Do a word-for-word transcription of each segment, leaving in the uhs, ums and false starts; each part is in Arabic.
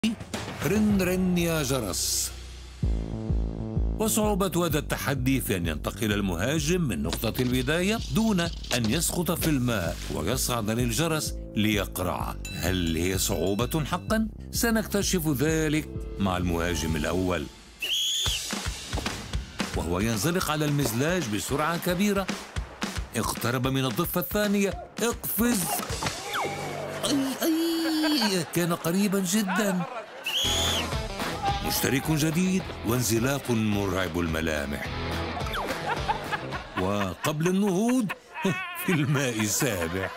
رن رن يا جرس. وصعوبة هذا التحدي في أن ينتقل المهاجم من نقطة البداية دون أن يسقط في الماء ويصعد للجرس ليقرع. هل هي صعوبة حقا؟ سنكتشف ذلك مع المهاجم الأول، وهو ينزلق على المزلاج بسرعة كبيرة. اقترب من الضفة الثانية. اقفز. أي أي كان قريبا جدا. مشترك جديد وانزلاق مرعب الملامح، وقبل النهوض في الماء سابح.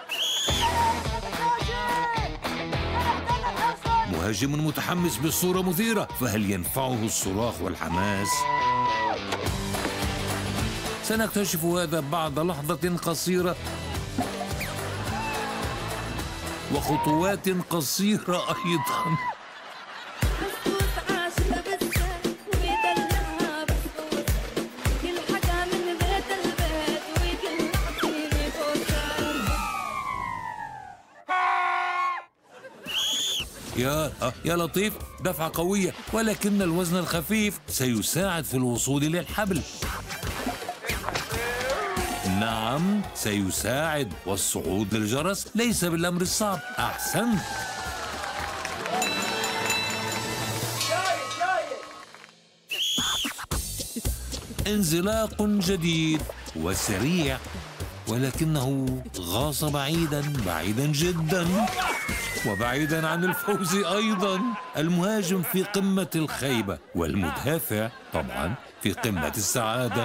مهاجم متحمس بصورة مثيرة، فهل ينفعه الصراخ والحماس؟ سنكتشف هذا بعد لحظة قصيرة وخطوات قصيرة أيضا. يا يا لطيف، دفعة قوية، ولكن الوزن الخفيف سيساعد في الوصول للحبل. نعم سيساعد، والصعود للجرس ليس بالأمر الصعب. أحسنت. انزلاق جديد وسريع، ولكنه غاص بعيدا بعيدا جدا، وبعيدا عن الفوز أيضا. المهاجم في قمة الخيبة، والمدافع طبعا في قمة السعادة.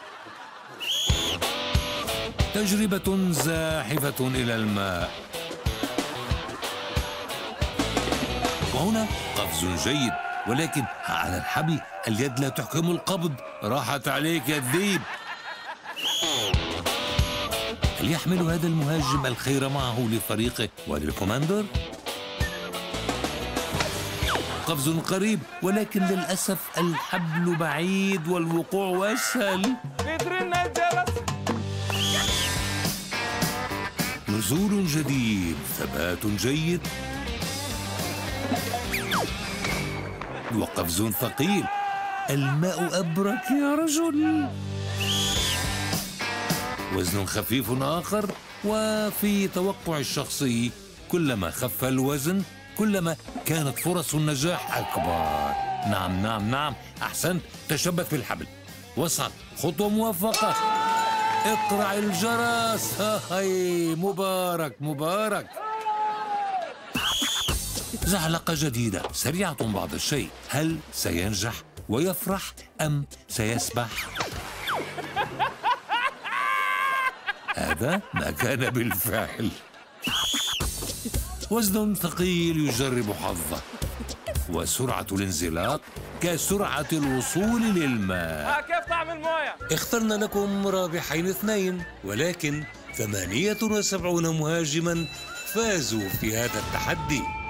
تجربة زاحفة إلى الماء، وهنا قفز جيد، ولكن على الحبل اليد لا تحكم القبض. راحت عليك يا الذيب. هل يحمل هذا المهاجم الخير معه لفريقه وللكوماندر؟ قفز قريب، ولكن للأسف الحبل بعيد والوقوع أسهل. نزول جديد، ثبات جيد، وقفز ثقيل. الماء أبرك يا رجل. وزن خفيف آخر، وفي توقع الشخصي كلما خف الوزن كلما كانت فرص النجاح أكبر. نعم نعم نعم، أحسنت. تشبث في الحبل واصعد. خطوة موفقة. اقرع الجرس. هاي مبارك مبارك. زحلقة جديدة سريعة بعض الشيء. هل سينجح ويفرح أم سيسبح؟ هذا ما كان بالفعل. وزن ثقيل يجرب حظه، وسرعة الانزلاق كسرعة الوصول للماء. ها كيف طعم الموية؟ اخترنا لكم رابحين اثنين، ولكن ثمانية وسبعون مهاجما فازوا في هذا التحدي.